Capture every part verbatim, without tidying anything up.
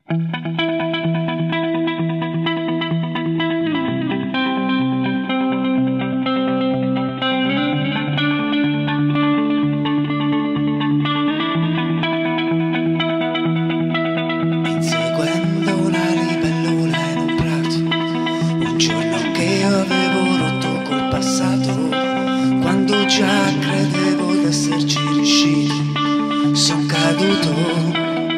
Inseguendo la libellula in un prato, un giorno che io avevo rotto col passato, quando già credevo di esserci riusciti, son caduto.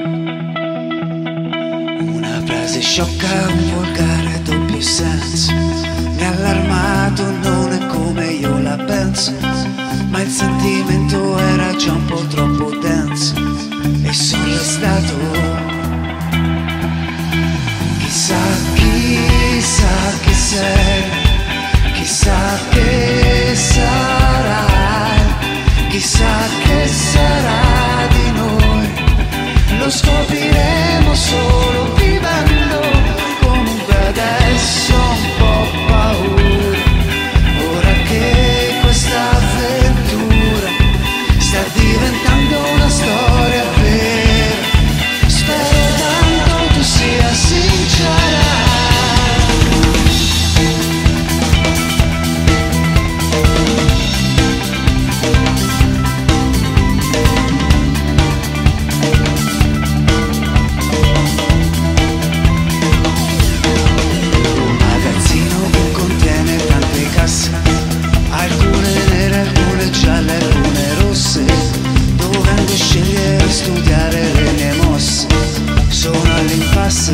Una frase sciocca, un volgare doppio senso, mi ha allarmato, non è come io la penso, ma il sentimento era già un po' troppo denso e sono restato. Chissà, chissà chi sei, chissà che sarai, chissà che sarà di noi, lo scopriremo solo vivendo. Comunque adesso ho un po' paura, ora che questa avventura sta diventando una storia vera. Spero tanto tu sia sincera. Alcune nere, alcune gialle, alcune rosse, dovendo scegliere e studiare le mie mosse, sono all'impasse.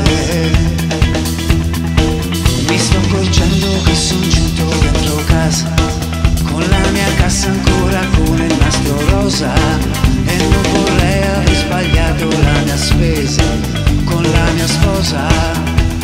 Mi sto accorgendo che son giunto dentro casa, con la mia cassa ancora con il nastro rosa, e non vorrei aver sbagliato la mia spesa con la mia sposa.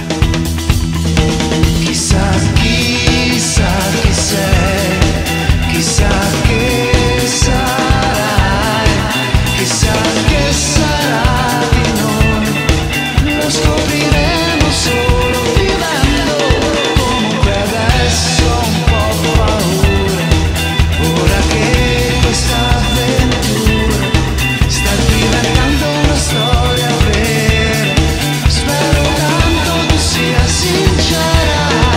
Chissà, chissà chi sei, chissà che sarai, chissà che sarà di noi, lo scopriremo solo vivendo. Comunque adesso ho un po' paura, ora che questa avventura sta diventando una storia vera. Spero tanto tu sia sincera.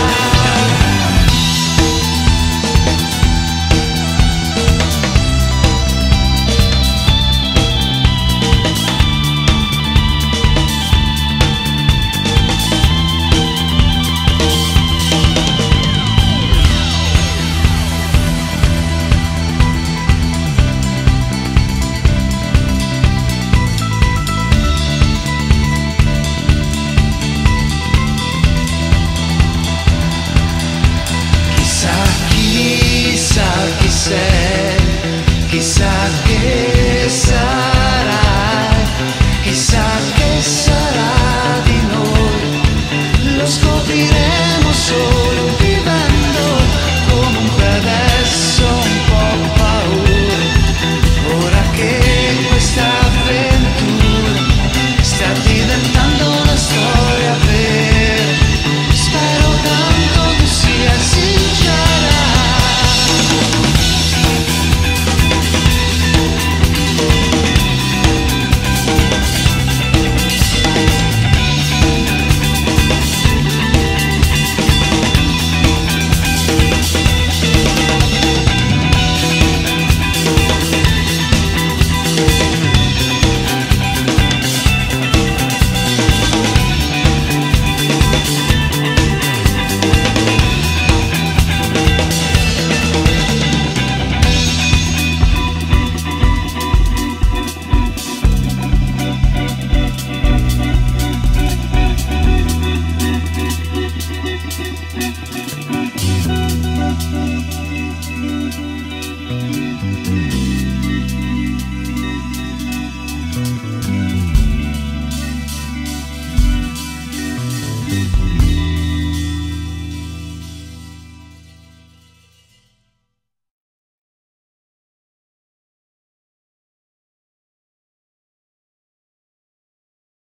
Chissà chi sei, chissà che sarai, chissà che sarai.